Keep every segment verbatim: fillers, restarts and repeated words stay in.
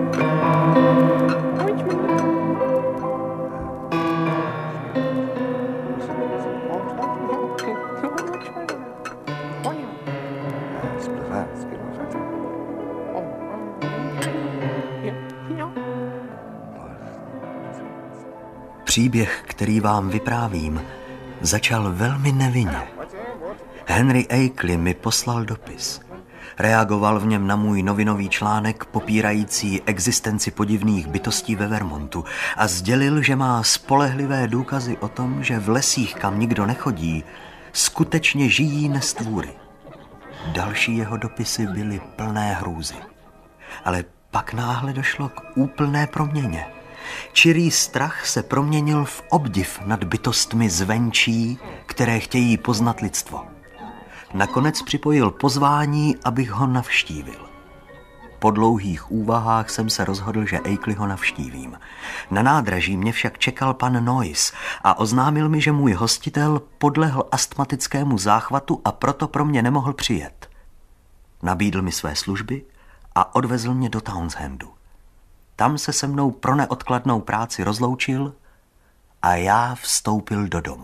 Příběh, který vám vyprávím, začal velmi nevinně. Henry Akeley mi poslal dopis. Reagoval v něm na můj novinový článek popírající existenci podivných bytostí ve Vermontu a sdělil, že má spolehlivé důkazy o tom, že v lesích, kam nikdo nechodí, skutečně žijí nestvůry. Další jeho dopisy byly plné hrůzy. Ale pak náhle došlo k úplné proměně. Čirý strach se proměnil v obdiv nad bytostmi zvenčí, které chtějí poznat lidstvo. Nakonec připojil pozvání, abych ho navštívil. Po dlouhých úvahách jsem se rozhodl, že Akeleyho navštívím. Na nádraží mě však čekal pan Noyes a oznámil mi, že můj hostitel podlehl astmatickému záchvatu a proto pro mě nemohl přijet. Nabídl mi své služby a odvezl mě do Townsendu. Tam se se mnou pro neodkladnou práci rozloučil a já vstoupil do domu.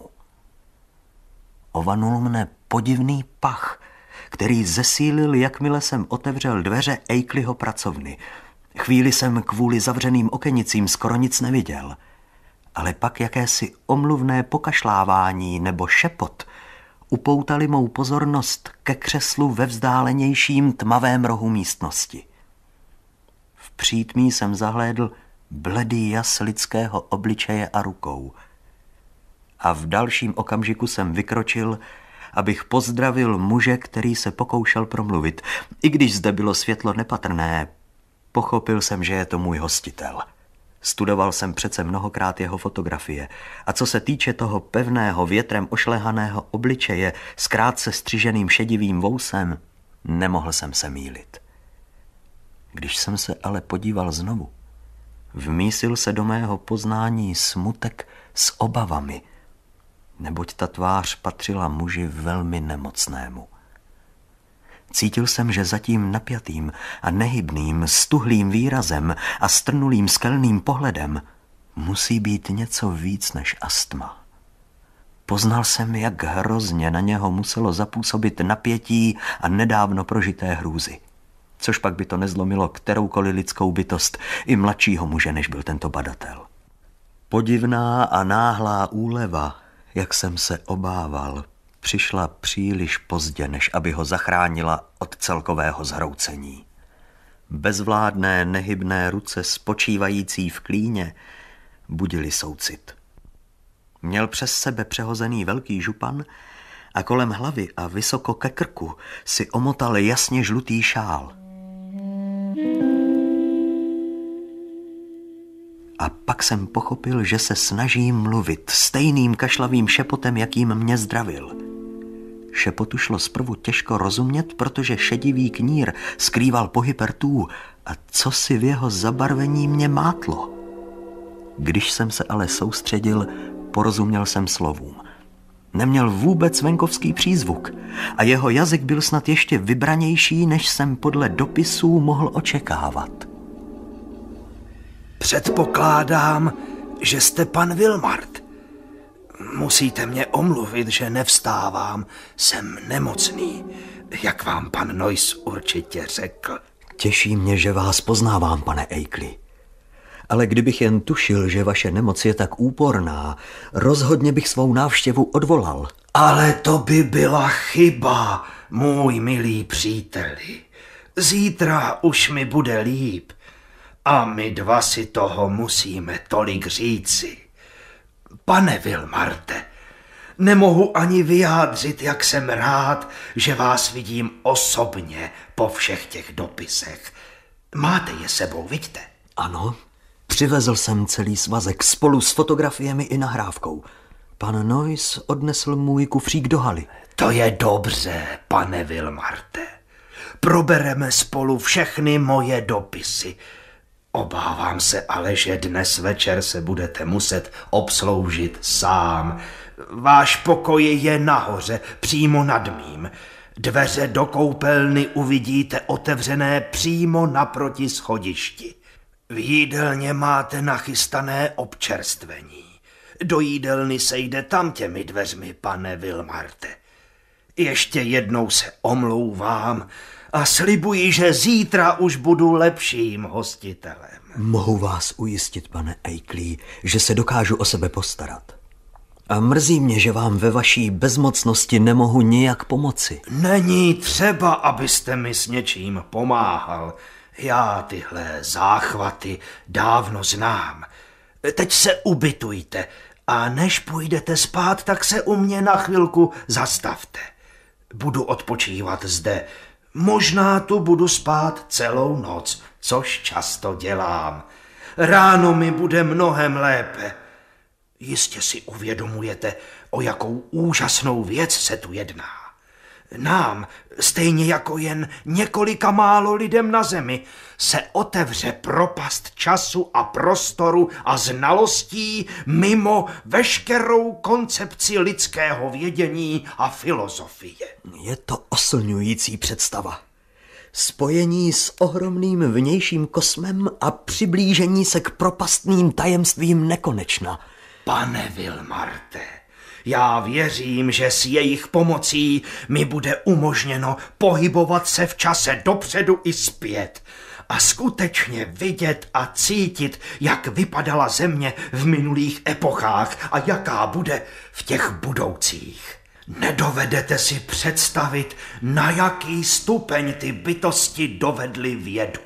Ovanul mne podivný pach, který zesílil, jakmile jsem otevřel dveře Akeleyho pracovny. Chvíli jsem kvůli zavřeným okenicím skoro nic neviděl, ale pak jakési omluvné pokašlávání nebo šepot upoutali mou pozornost ke křeslu ve vzdálenějším tmavém rohu místnosti. V přítmí jsem zahlédl bledý jas lidského obličeje a rukou. A v dalším okamžiku jsem vykročil, abych pozdravil muže, který se pokoušel promluvit. I když zde bylo světlo nepatrné, pochopil jsem, že je to můj hostitel. Studoval jsem přece mnohokrát jeho fotografie a co se týče toho pevného, větrem ošlehaného obličeje s krátce střiženým šedivým vousem, nemohl jsem se mýlit. Když jsem se ale podíval znovu, vmísil se do mého poznání smutek s obavami, neboť ta tvář patřila muži velmi nemocnému. Cítil jsem, že za tím napjatým a nehybným, stuhlým výrazem a strnulým skelným pohledem musí být něco víc než astma. Poznal jsem, jak hrozně na něho muselo zapůsobit napětí a nedávno prožité hrůzy. Což pak by to nezlomilo kteroukoliv lidskou bytost, i mladšího muže, než byl tento badatel. Podivná a náhlá úleva, jak jsem se obával, přišla příliš pozdě, než aby ho zachránila od celkového zhroucení. Bezvládné, nehybné ruce spočívající v klíně budily soucit. Měl přes sebe přehozený velký župan a kolem hlavy a vysoko ke krku si omotal jasně žlutý šál. A pak jsem pochopil, že se snaží mluvit stejným kašlavým šepotem, jakým mě zdravil. Šepotu šlo zprvu těžko rozumět, protože šedivý knír skrýval pohyb rtů a cosi v jeho zabarvení mě mátlo. Když jsem se ale soustředil, porozuměl jsem slovům. Neměl vůbec venkovský přízvuk a jeho jazyk byl snad ještě vybranější, než jsem podle dopisů mohl očekávat. Předpokládám, že jste pan Wilmart. Musíte mě omluvit, že nevstávám. Jsem nemocný, jak vám pan Noyes určitě řekl. Těší mě, že vás poznávám, pane Akeley. Ale kdybych jen tušil, že vaše nemoc je tak úporná, rozhodně bych svou návštěvu odvolal. Ale to by byla chyba, můj milý příteli. Zítra už mi bude líp a my dva si toho musíme tolik říci. Pane Wilmarte, nemohu ani vyjádřit, jak jsem rád, že vás vidím osobně po všech těch dopisech. Máte je sebou, vidíte? Ano, přivezl jsem celý svazek spolu s fotografiemi i nahrávkou. Pan Noyes odnesl můj kufřík do haly. To je dobře, pane Wilmarte. Probereme spolu všechny moje dopisy. Obávám se ale, že dnes večer se budete muset obsloužit sám. Váš pokoj je nahoře, přímo nad mým. Dveře do koupelny uvidíte otevřené přímo naproti schodišti. V jídelně máte nachystané občerstvení. Do jídelny se jde tam těmi dveřmi, pane Vilmarte. Ještě jednou se omlouvám a slibuji, že zítra už budu lepším hostitelem. Mohu vás ujistit, pane Eickley, že se dokážu o sebe postarat. A mrzí mě, že vám ve vaší bezmocnosti nemohu nijak pomoci. Není třeba, abyste mi s něčím pomáhal. Já tyhle záchvaty dávno znám. Teď se ubytujte a než půjdete spát, tak se u mě na chvilku zastavte. Budu odpočívat zde. Možná tu budu spát celou noc, což často dělám. Ráno mi bude mnohem lépe. Jistě si uvědomujete, o jakou úžasnou věc se tu jedná. Nám, stejně jako jen několika málo lidem na zemi, se otevře propast času a prostoru a znalostí mimo veškerou koncepci lidského vědění a filozofie. Je to oslňující představa. Spojení s ohromným vnějším kosmem a přiblížení se k propastným tajemstvím nekonečna. Pane Vilmarte, já věřím, že s jejich pomocí mi bude umožněno pohybovat se v čase dopředu i zpět a skutečně vidět a cítit, jak vypadala země v minulých epochách a jaká bude v těch budoucích. Nedovedete si představit, na jaký stupeň ty bytosti dovedly vědu.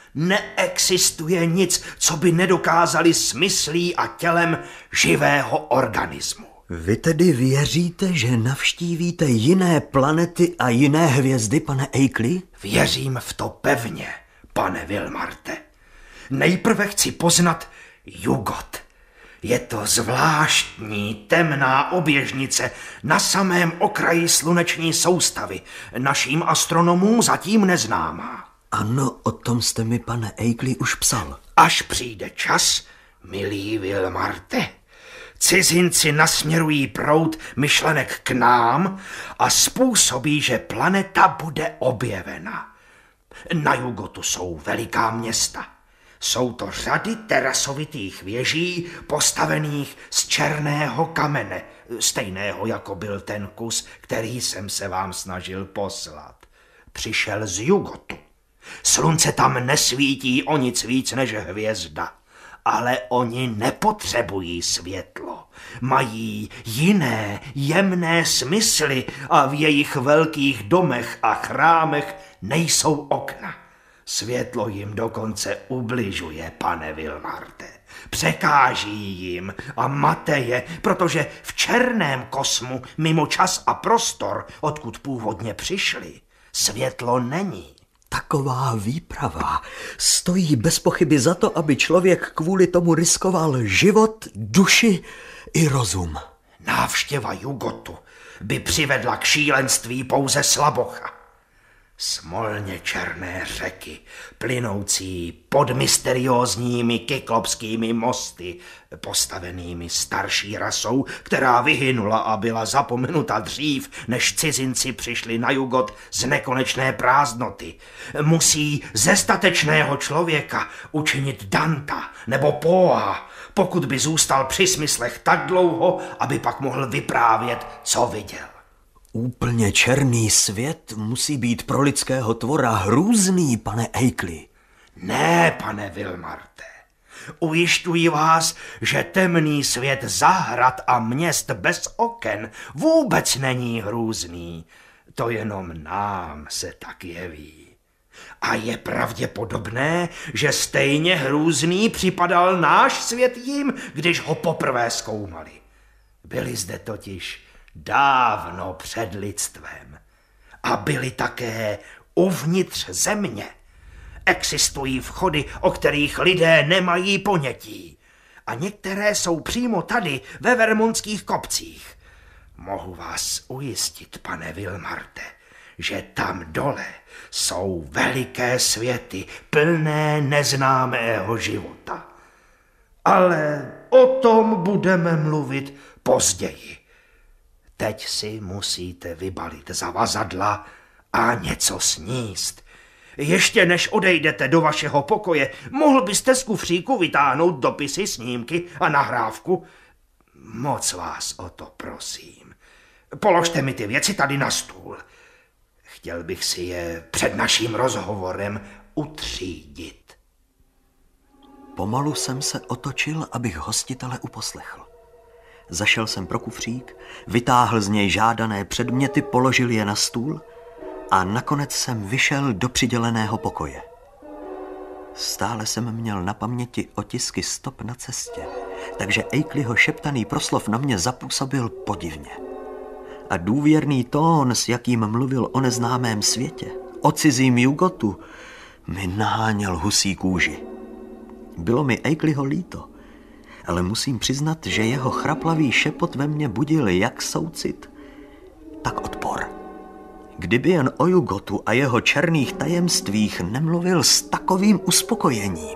Neexistuje nic, co by nedokázali s myslí a tělem živého organismu. Vy tedy věříte, že navštívíte jiné planety a jiné hvězdy, pane Eickley? Věřím v to pevně, pane Vilmarte. Nejprve chci poznat Jugot. Je to zvláštní temná oběžnice na samém okraji sluneční soustavy. Naším astronomům zatím neznámá. Ano, o tom jste mi, pane Eickley, už psal. Až přijde čas, milý Vilmarte, cizinci nasměrují proud myšlenek k nám a způsobí, že planeta bude objevena. Na Jugotu jsou veliká města. Jsou to řady terasovitých věží postavených z černého kamene, stejného jako byl ten kus, který jsem se vám snažil poslat. Přišel z Jugotu. Slunce tam nesvítí o nic víc než hvězda, ale oni nepotřebují světlo. Mají jiné, jemné smysly a v jejich velkých domech a chrámech nejsou okna. Světlo jim dokonce ubližuje, pane Vilmarte. Překáží jim a mate je, protože v černém kosmu, mimo čas a prostor, odkud původně přišli, světlo není. Taková výprava stojí bez pochyby za to, aby člověk kvůli tomu riskoval život, duši i rozum. Návštěva Jugotu by přivedla k šílenství pouze slabocha. Smolně černé řeky, plynoucí pod mysteriózními kyklopskými mosty, postavenými starší rasou, která vyhynula a byla zapomenuta dřív, než cizinci přišli na Jugot z nekonečné prázdnoty, musí ze statečného člověka učinit Danta nebo Poa, pokud by zůstal při smyslech tak dlouho, aby pak mohl vyprávět, co viděl. Úplně černý svět musí být pro lidského tvora hrůzný, pane Eickley. Ne, pane Vilmarte. Ujišťuji vás, že temný svět zahrad a měst bez oken vůbec není hrůzný. To jenom nám se tak jeví. A je pravděpodobné, že stejně hrůzný připadal náš svět jim, když ho poprvé zkoumali. Byli zde totiž dávno před lidstvem. A byli také uvnitř země. Existují vchody, o kterých lidé nemají ponětí. A některé jsou přímo tady, ve Vermontských kopcích. Mohu vás ujistit, pane Vilmarte, že tam dole jsou veliké světy, plné neznámého života. Ale o tom budeme mluvit později. Teď si musíte vybalit zavazadla a něco sníst. ještě než odejdete do vašeho pokoje, mohl byste z kufříku vytáhnout dopisy, snímky a nahrávku? Moc vás o to prosím. Položte mi ty věci tady na stůl. Chtěl bych si je před naším rozhovorem utřídit. Pomalu jsem se otočil, abych hostitele uposlechl. Zašel jsem pro kufřík, vytáhl z něj žádané předměty, položil je na stůl a nakonec jsem vyšel do přiděleného pokoje. Stále jsem měl na paměti otisky stop na cestě, takže Akeleyho šeptaný proslov na mě zapůsobil podivně. A důvěrný tón, s jakým mluvil o neznámém světě, o cizím jugotu, mi naháněl husí kůži. Bylo mi Akeleyho líto, ale musím přiznat, že jeho chraplavý šepot ve mně budil jak soucit, tak odpor. Kdyby jen o jugotu a jeho černých tajemstvích nemluvil s takovým uspokojením.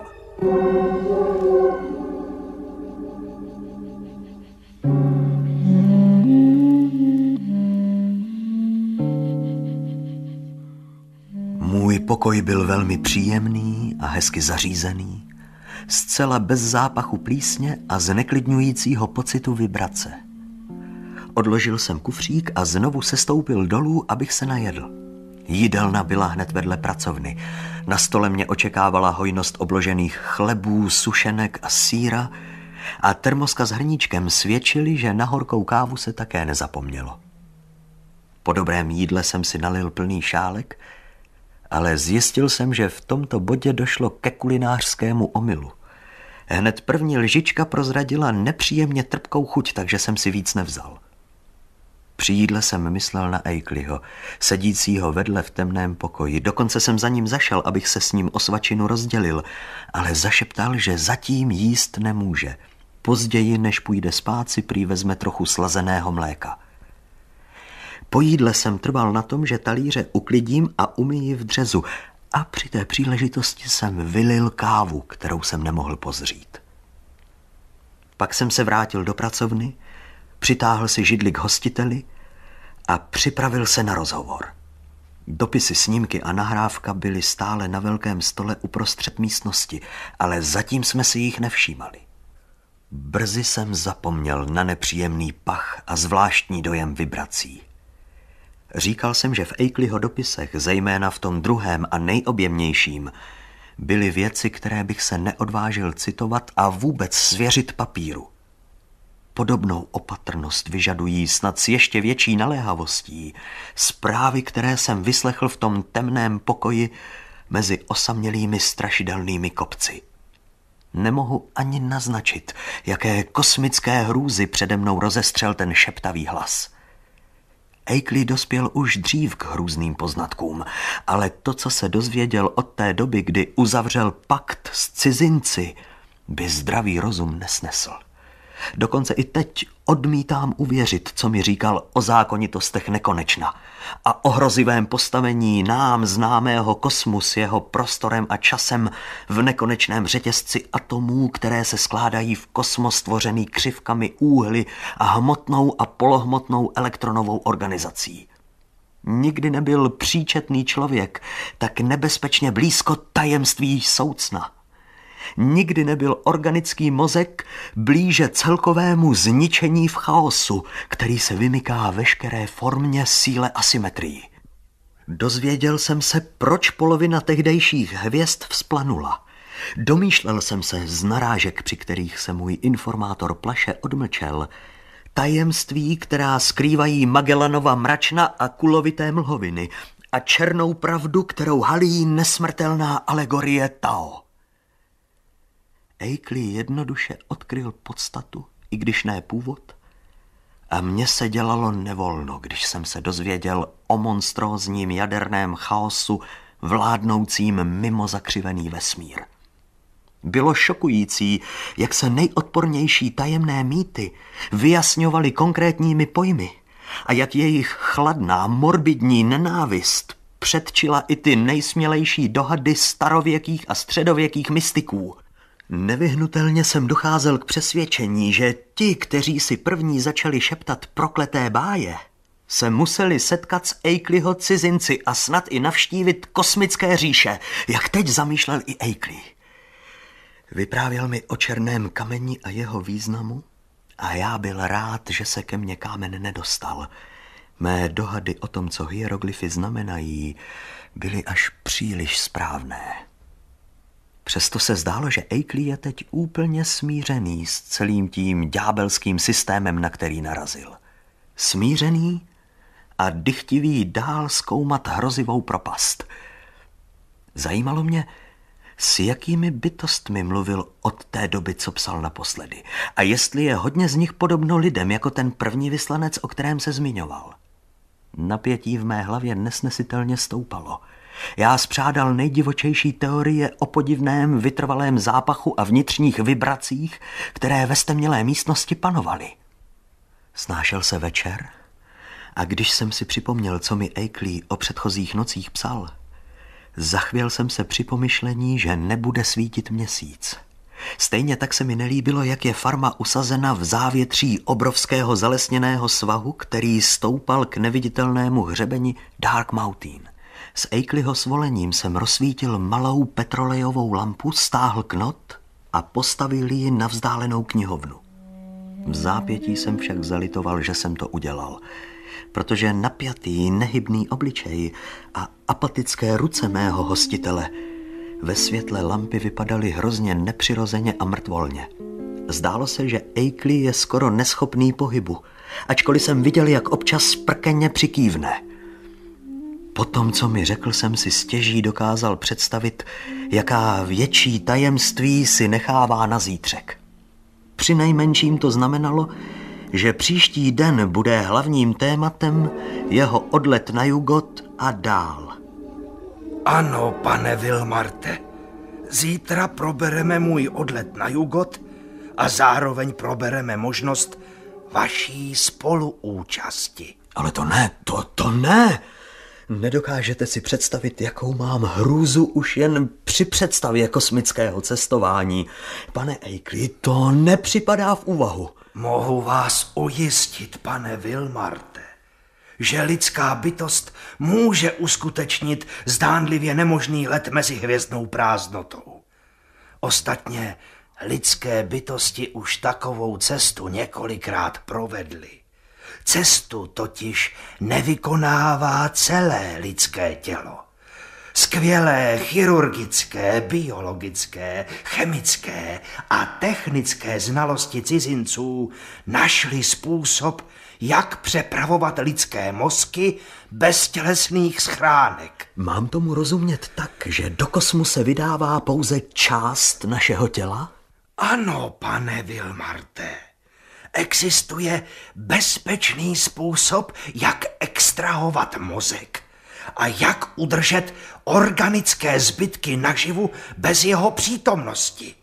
Můj pokoj byl velmi příjemný a hezky zařízený, zcela bez zápachu plísně a zneklidňujícího pocitu vibrace. Odložil jsem kufřík a znovu sestoupil dolů, abych se najedl. Jídelna byla hned vedle pracovny. Na stole mě očekávala hojnost obložených chlebů, sušenek a sýra a termoska s hrníčkem svědčily, že na horkou kávu se také nezapomnělo. Po dobrém jídle jsem si nalil plný šálek, ale zjistil jsem, že v tomto bodě došlo ke kulinářskému omylu. Hned první lžička prozradila nepříjemně trpkou chuť, takže jsem si víc nevzal. Při jídle jsem myslel na Akeleyho, sedícího vedle v temném pokoji. Dokonce jsem za ním zašel, abych se s ním o svačinu rozdělil, ale zašeptal, že zatím jíst nemůže. Později, než půjde spát, si prý vezme trochu slazeného mléka. Po jídle jsem trval na tom, že talíře uklidím a umyji v dřezu, a při té příležitosti jsem vylil kávu, kterou jsem nemohl pozřít. Pak jsem se vrátil do pracovny, přitáhl si židli k hostiteli a připravil se na rozhovor. Dopisy, snímky a nahrávka byly stále na velkém stole uprostřed místnosti, ale zatím jsme si jich nevšímali. Brzy jsem zapomněl na nepříjemný pach a zvláštní dojem vibrací. Říkal jsem, že v Akeleyho dopisech, zejména v tom druhém a nejobjemnějším, byly věci, které bych se neodvážil citovat a vůbec svěřit papíru. Podobnou opatrnost vyžadují snad s ještě větší naléhavostí zprávy, které jsem vyslechl v tom temném pokoji mezi osamělými strašidelnými kopci. Nemohu ani naznačit, jaké kosmické hrůzy přede mnou rozestřel ten šeptavý hlas. Akeley dospěl už dřív k hrůzným poznatkům, ale to, co se dozvěděl od té doby, kdy uzavřel pakt s cizinci, by zdravý rozum nesnesl. Dokonce i teď odmítám uvěřit, co mi říkal o zákonitostech nekonečna a o hrozivém postavení nám známého kosmu s jeho prostorem a časem v nekonečném řetězci atomů, které se skládají v kosmos tvořený křivkami úhly a hmotnou a polohmotnou elektronovou organizací. Nikdy nebyl příčetný člověk tak nebezpečně blízko tajemství soucna. Nikdy nebyl organický mozek blíže celkovému zničení v chaosu, který se vymyká veškeré formě, síle a symetrii. Dozvěděl jsem se, proč polovina tehdejších hvězd vzplanula. Domýšlel jsem se z narážek, při kterých se můj informátor plaše odmlčel, tajemství, která skrývají Magellanova mračna a kulovité mlhoviny a černou pravdu, kterou halí nesmrtelná alegorie Tao. Akeley jednoduše odkryl podstatu, i když ne původ, a mně se dělalo nevolno, když jsem se dozvěděl o monstrózním jaderném chaosu vládnoucím mimo zakřivený vesmír. Bylo šokující, jak se nejodpornější tajemné mýty vyjasňovaly konkrétními pojmy a jak jejich chladná, morbidní nenávist předčila i ty nejsmělejší dohady starověkých a středověkých mystiků. Nevyhnutelně jsem docházel k přesvědčení, že ti, kteří si první začali šeptat prokleté báje, se museli setkat s Eikliho cizinci a snad i navštívit kosmické říše, jak teď zamýšlel i Eikli. Vyprávěl mi o černém kameni a jeho významu a já byl rád, že se ke mně kámen nedostal. Mé dohady o tom, co hieroglyfy znamenají, byly až příliš správné. Přesto se zdálo, že Eikli je teď úplně smířený s celým tím ďábelským systémem, na který narazil. Smířený a dychtivý dál zkoumat hrozivou propast. Zajímalo mě, s jakými bytostmi mluvil od té doby, co psal naposledy, a jestli je hodně z nich podobno lidem, jako ten první vyslanec, o kterém se zmiňoval. Napětí v mé hlavě nesnesitelně stoupalo. Já spřádal nejdivočejší teorie o podivném vytrvalém zápachu a vnitřních vibracích, které ve stemnělé místnosti panovaly. Snášel se večer a když jsem si připomněl, co mi Eikli o předchozích nocích psal, zachvěl jsem se při pomyšlení, že nebude svítit měsíc. Stejně tak se mi nelíbilo, jak je farma usazena v závětří obrovského zalesněného svahu, který stoupal k neviditelnému hřebeni Dark Mountain. S Eikliho svolením jsem rozsvítil malou petrolejovou lampu, stáhl knot a postavil ji na vzdálenou knihovnu. V zápětí jsem však zalitoval, že jsem to udělal, protože napjatý, nehybný obličej a apatické ruce mého hostitele ve světle lampy vypadaly hrozně nepřirozeně a mrtvolně. Zdálo se, že Eikli je skoro neschopný pohybu, ačkoliv jsem viděl, jak občas sprkeně přikývne. Potom, co mi řekl, jsem si stěží dokázal představit, jaká větší tajemství si nechává na zítřek. Přinejmenším to znamenalo, že příští den bude hlavním tématem jeho odlet na Jugot a dál. Ano, pane Wilmarte, zítra probereme můj odlet na Jugot a zároveň probereme možnost vaší spoluúčasti. Ale to ne, to, to ne! Nedokážete si představit, jakou mám hrůzu už jen při představě kosmického cestování. Pane Eikli, to nepřipadá v úvahu. Mohu vás ujistit, pane Wilmarte, že lidská bytost může uskutečnit zdánlivě nemožný let mezi hvězdnou prázdnotou. Ostatně lidské bytosti už takovou cestu několikrát provedly. Cestu totiž nevykonává celé lidské tělo. Skvělé chirurgické, biologické, chemické a technické znalosti cizinců našly způsob, jak přepravovat lidské mozky bez tělesných schránek. Mám tomu rozumět tak, že do kosmu se vydává pouze část našeho těla? Ano, pane Wilmarte. Existuje bezpečný způsob, jak extrahovat mozek a jak udržet organické zbytky naživu bez jeho přítomnosti.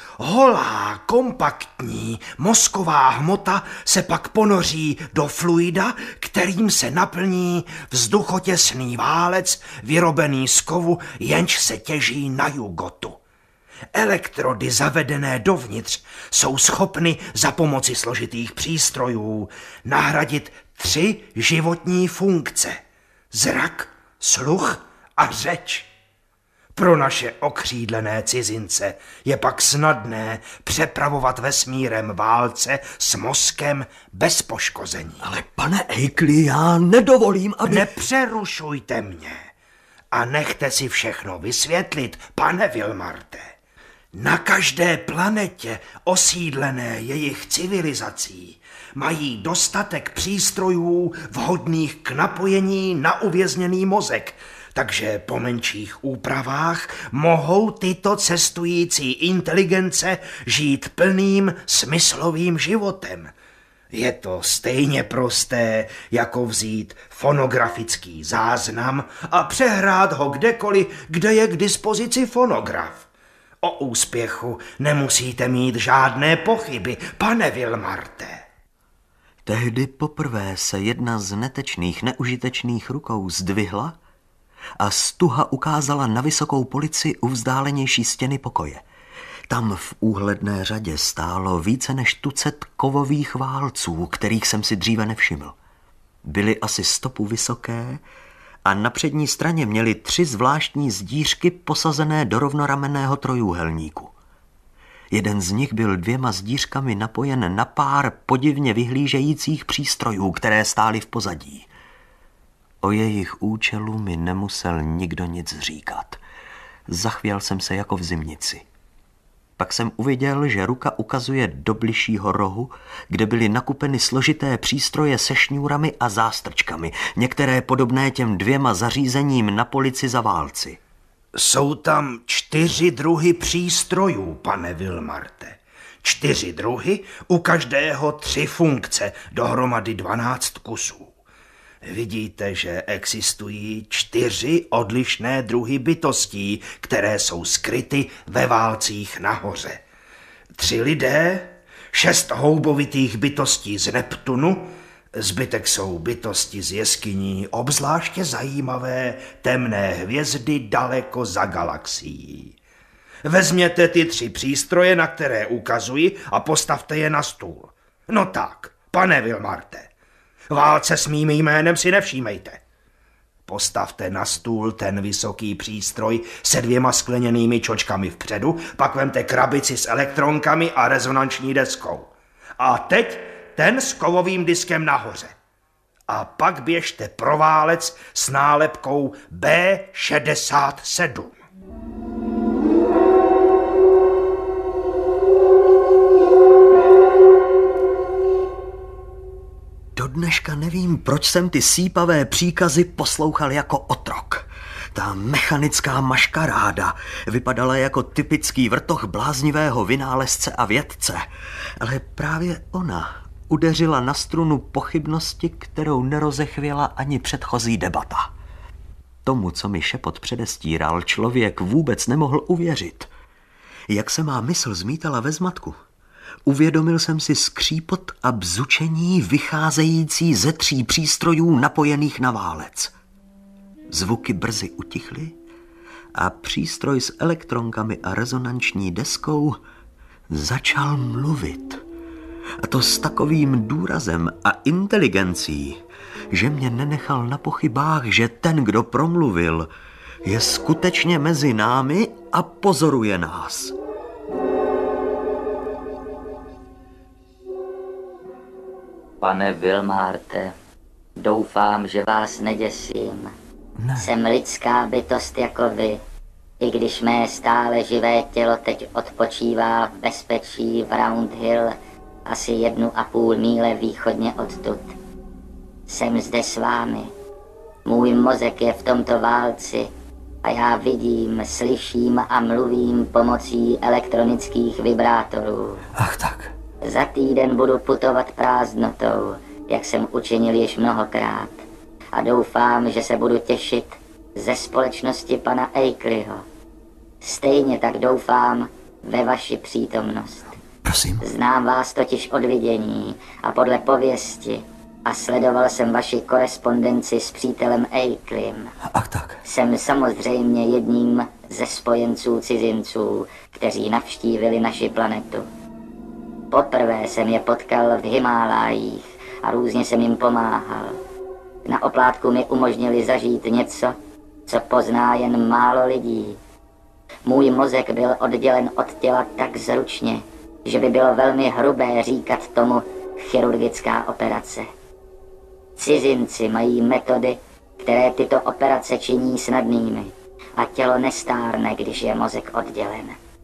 Holá, kompaktní mozková hmota se pak ponoří do fluida, kterým se naplní vzduchotěsný válec vyrobený z kovu, jenž se těží na Jugotu. Elektrody zavedené dovnitř jsou schopny za pomoci složitých přístrojů nahradit tři životní funkce. Zrak, sluch a řeč. Pro naše okřídlené cizince je pak snadné přepravovat vesmírem válce s mozkem bez poškození. Ale pane Eikli, já nedovolím, aby... Nepřerušujte mě a nechte si všechno vysvětlit, pane Wilmarte. Na každé planetě osídlené jejich civilizací mají dostatek přístrojů vhodných k napojení na uvězněný mozek, takže po menších úpravách mohou tyto cestující inteligence žít plným smyslovým životem. Je to stejně prosté, jako vzít fonografický záznam a přehrát ho kdekoliv, kde je k dispozici fonograf. O úspěchu nemusíte mít žádné pochyby, pane Wilmarte. Tehdy poprvé se jedna z netečných, neužitečných rukou zdvihla a stuha ukázala na vysokou polici u vzdálenější stěny pokoje. Tam v úhledné řadě stálo více než tucet kovových válců, kterých jsem si dříve nevšiml. Byly asi stopu vysoké a na přední straně měly tři zvláštní zdířky posazené do rovnoramenného trojúhelníku. Jeden z nich byl dvěma zdířkami napojen na pár podivně vyhlížejících přístrojů, které stály v pozadí. O jejich účelu mi nemusel nikdo nic říkat. Zachvěl jsem se jako v zimnici. Pak jsem uviděl, že ruka ukazuje do bližšího rohu, kde byly nakupeny složité přístroje se šňůrami a zástrčkami, některé podobné těm dvěma zařízením na polici za válci. Jsou tam čtyři druhy přístrojů, pane Wilmarte. Čtyři druhy, u každého tři funkce, dohromady dvanáct kusů. Vidíte, že existují čtyři odlišné druhy bytostí, které jsou skryty ve válcích nahoře. Tři lidé, šest houbovitých bytostí z Neptunu, zbytek jsou bytosti z jeskyní, obzvláště zajímavé temné hvězdy daleko za galaxií. Vezměte ty tři přístroje, na které ukazuji, a postavte je na stůl. No tak, pane Wilmarte, válce s mým jménem si nevšímejte. Postavte na stůl ten vysoký přístroj se dvěma skleněnými čočkami vpředu, pak vemte krabici s elektronkami a rezonanční deskou. A teď ten s kovovým diskem nahoře. A pak běžte pro válec s nálepkou bé šedesát sedm. Do dneška nevím, proč jsem ty sípavé příkazy poslouchal jako otrok. Ta mechanická maškaráda vypadala jako typický vrtoch bláznivého vynálezce a vědce, ale právě ona udeřila na strunu pochybnosti, kterou nerozechvěla ani předchozí debata. Tomu, co mi šepot předestíral, člověk vůbec nemohl uvěřit. Jak se má mysl zmítala ve zmatku, uvědomil jsem si skřípot a bzučení vycházející ze tří přístrojů napojených na válec. Zvuky brzy utichly a přístroj s elektronkami a rezonanční deskou začal mluvit. A to s takovým důrazem a inteligencí, že mě nenechal na pochybách, že ten, kdo promluvil, je skutečně mezi námi a pozoruje nás. Pane Wilmarte, doufám, že vás neděsím. Ne. Jsem lidská bytost jako vy, i když mé stále živé tělo teď odpočívá v bezpečí v Round Hill, asi jednu a půl míle východně odtud. Jsem zde s vámi. Můj mozek je v tomto válci a já vidím, slyším a mluvím pomocí elektronických vibrátorů. Ach tak. Za týden budu putovat prázdnotou, jak jsem učinil již mnohokrát. A doufám, že se budu těšit ze společnosti pana Akeleyho. Stejně tak doufám ve vaši přítomnost. Prosím. Znám vás totiž od vidění a podle pověsti a sledoval jsem vaši korespondenci s přítelem Akeleyem. Ach tak. Jsem samozřejmě jedním ze spojenců cizinců, kteří navštívili naši planetu. Poprvé jsem je potkal v Himálájích a různě jsem jim pomáhal. Na oplátku mi umožnili zažít něco, co pozná jen málo lidí. Můj mozek byl oddělen od těla tak zručně, že by bylo velmi hrubé říkat tomu chirurgická operace. Cizinci mají metody, které tyto operace činí snadnými a tělo nestárne, když je mozek oddělen.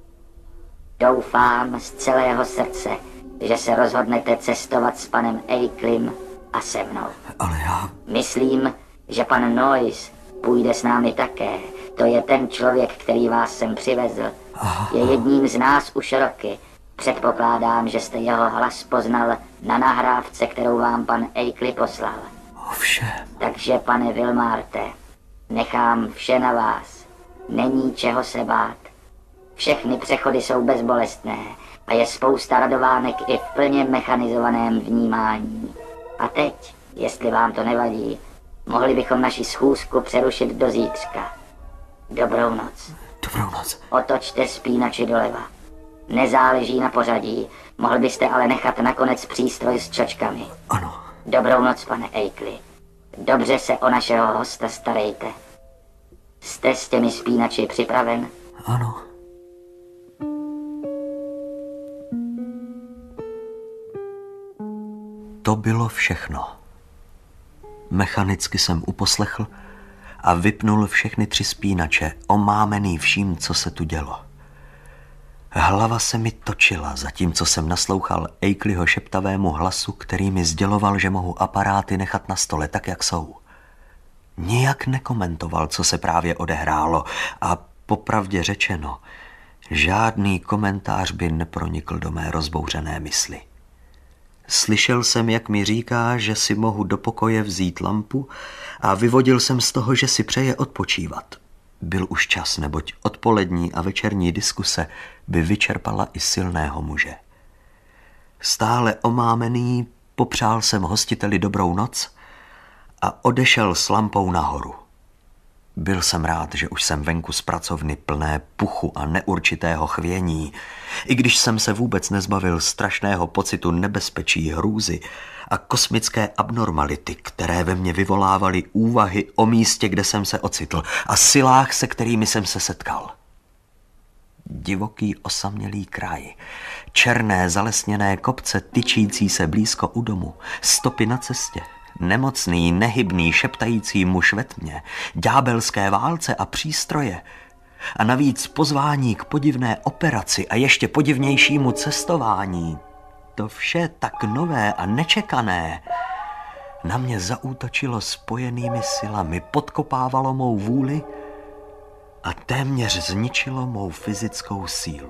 Doufám z celého srdce, že se rozhodnete cestovat s panem Akeleyem a se mnou. Ale já... Myslím, že pan Noyes půjde s námi také. To je ten člověk, který vás sem přivezl. Aha. Je jedním z nás už roky. Předpokládám, že jste jeho hlas poznal na nahrávce, kterou vám pan Akeley poslal. Ovšem. Takže, pane Wilmarte, nechám vše na vás. Není čeho se bát. Všechny přechody jsou bezbolestné a je spousta radovánek i v plně mechanizovaném vnímání. A teď, jestli vám to nevadí, mohli bychom naši schůzku přerušit do zítřka. Dobrou noc. Dobrou noc. Otočte spínači doleva. Nezáleží na pořadí, mohl byste ale nechat nakonec přístroj s čočkami. Ano. Dobrou noc, pane Eikli. Dobře se o našeho hosta starejte. Jste s těmi spínači připraven? Ano. To bylo všechno. Mechanicky jsem uposlechl a vypnul všechny tři spínače, omámený vším, co se tu dělo. Hlava se mi točila, zatímco jsem naslouchal Eikliho šeptavému hlasu, který mi sděloval, že mohu aparáty nechat na stole tak, jak jsou. Nijak nekomentoval, co se právě odehrálo a popravdě řečeno, žádný komentář by nepronikl do mé rozbouřené mysli. Slyšel jsem, jak mi říká, že si mohu do pokoje vzít lampu a vyvodil jsem z toho, že si přeje odpočívat. Byl už čas, neboť odpolední a večerní diskuse by vyčerpala i silného muže. Stále omámený popřál jsem hostiteli dobrou noc a odešel s lampou nahoru. Byl jsem rád, že už jsem venku z pracovny plné puchu a neurčitého chvění, i když jsem se vůbec nezbavil strašného pocitu nebezpečí, hrůzy a kosmické abnormality, které ve mně vyvolávaly úvahy o místě, kde jsem se ocitl a silách, se kterými jsem se setkal. Divoký osamělý kraj, černé zalesněné kopce tyčící se blízko u domu, stopy na cestě, nemocný, nehybný, šeptající muž ve tmě, ďábelské válce a přístroje a navíc pozvání k podivné operaci a ještě podivnějšímu cestování. To vše tak nové a nečekané na mě zaútočilo spojenými silami, podkopávalo mou vůli a téměř zničilo mou fyzickou sílu.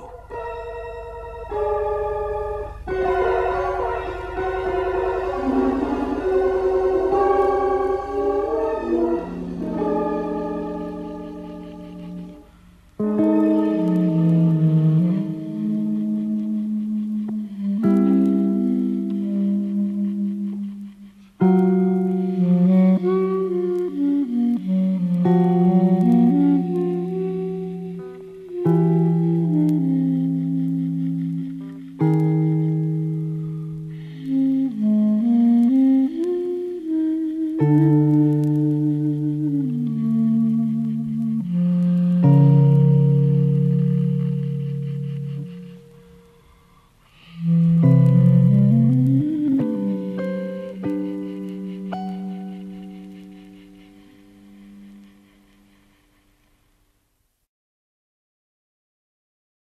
Thank you.